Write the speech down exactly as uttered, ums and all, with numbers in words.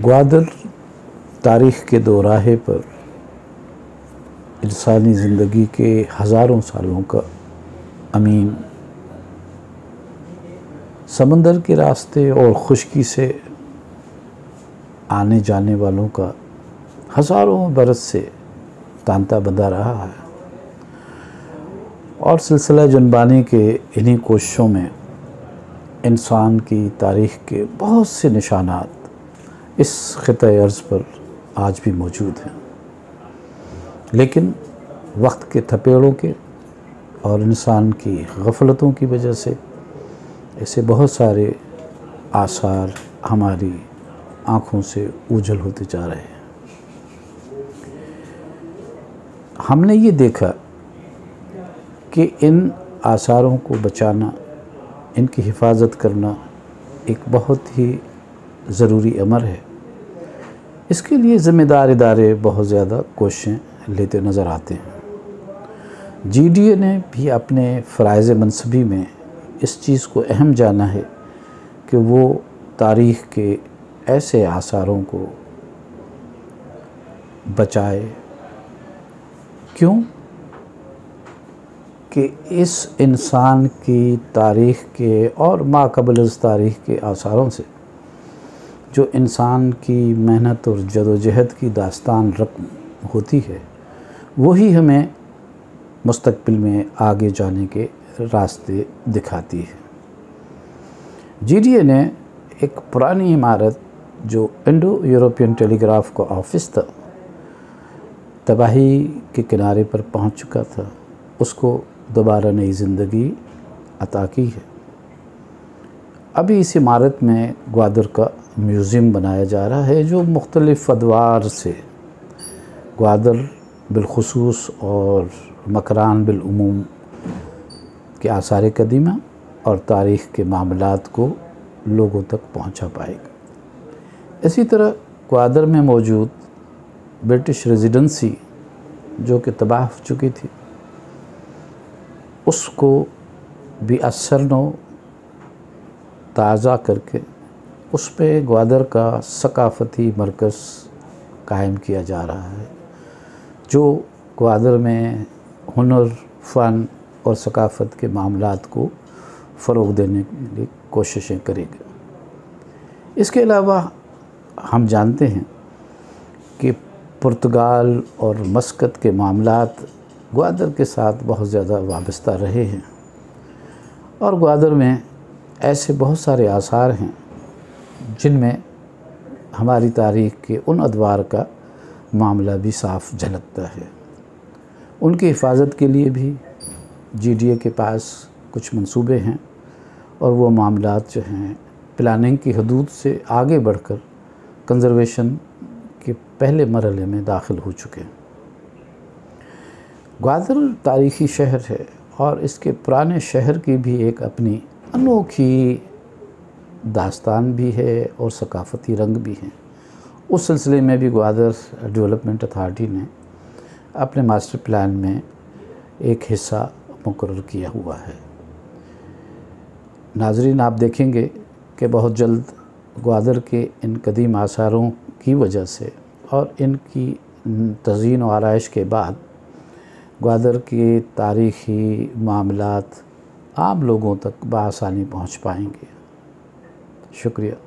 ग्वादर तारीख़ के दोराहे पर इंसानी ज़िंदगी के हज़ारों सालों का अमीन, समंदर के रास्ते और खुशकी से आने जाने वालों का हज़ारों बरस से तांता बंधा रहा है और सिलसिला जुनबानी के इन्हीं कोशिशों में इंसान की तारीख़ के बहुत से निशानात इस ख़िता-ए अर्ज़ पर आज भी मौजूद हैं, लेकिन वक्त के थपेड़ों के और इंसान की गफलतों की वजह से ऐसे बहुत सारे आसार हमारी आँखों से ओझल होते जा रहे हैं। हमने ये देखा कि इन आसारों को बचाना, इनकी हिफाजत करना एक बहुत ही ज़रूरी अमर है। इसके लिए ज़िम्मेदार इदारे बहुत ज़्यादा कोशिशें लेते नज़र आते हैं। जी डी ए ने भी अपने फ़राइज़ मनसबी में इस चीज़ को अहम जाना है कि वो तारीख़ के ऐसे आसारों को बचाए, क्यों कि इस इंसान की तारीख़ के और माक़बल इस तारीख़ के आसारों से जो इंसान की मेहनत और जदोजहद की दास्तान रक़म होती है, वही हमें मुस्तक़बिल में आगे जाने के रास्ते दिखाती है। जी डी ए ने एक पुरानी इमारत जो इंडो यूरोपियन टेलीग्राफ का ऑफिस था, तबाही के किनारे पर पहुंच चुका था, उसको दोबारा नई ज़िंदगी अता की है। अभी इस इमारत में ग्वादर का म्यूज़ियम बनाया जा रहा है जो मुख्तलिफ़ अदवार से ग्वादर बिलखुसूस और मकरान बिलउमूम के आसार कदीमा और तारीख़ के मामलात को लोगों तक पहुंचा पाएगा। इसी तरह ग्वादर में मौजूद ब्रिटिश रेजिडेंसी जो कि तबाह हो चुकी थी, उसको भी असरनो ताज़ा करके उस पर ग्वादर का सकाफ़ती मरकज़ कायम किया जा रहा है, जो ग्वादर में हुनर, फ़न और सकाफ़त के मामलात को फ़रोग़ देने के लिए कोशिशें करेगा। इसके अलावा हम जानते हैं कि पुर्तगाल और मस्कत के मामलात ग्वादर के साथ बहुत ज़्यादा वाबस्ता रहे हैं और ग्वादर में ऐसे बहुत सारे आसार हैं जिनमें हमारी तारीख़ के उन अदवार का मामला भी साफ झलकता है। उनकी हिफाजत के लिए भी जी डी ए के पास कुछ मंसूबे हैं और वो मामलात जो हैं प्लानिंग की हदूद से आगे बढ़कर कंज़र्वेशन के पहले मरहले में दाखिल हो चुके हैं। ग्वादर तारीख़ी शहर है और इसके पुराने शहर की भी एक अपनी अनोखी दास्तान भी है और सकाफ़ती रंग भी हैं। उस सिलसिले में भी ग्वादर डेवलपमेंट अथॉरिटी ने अपने मास्टर प्लान में एक हिस्सा मुकर्रर किया हुआ है। नाज़रीन, आप देखेंगे कि बहुत जल्द ग्वादर के इन कदीम आसारों की वजह से और इनकी तज़ीन व आराइश के बाद ग्वादर के तारीख़ी मामलात आम लोगों तक बआसानी पहुँच पाएंगे। शुक्रिया।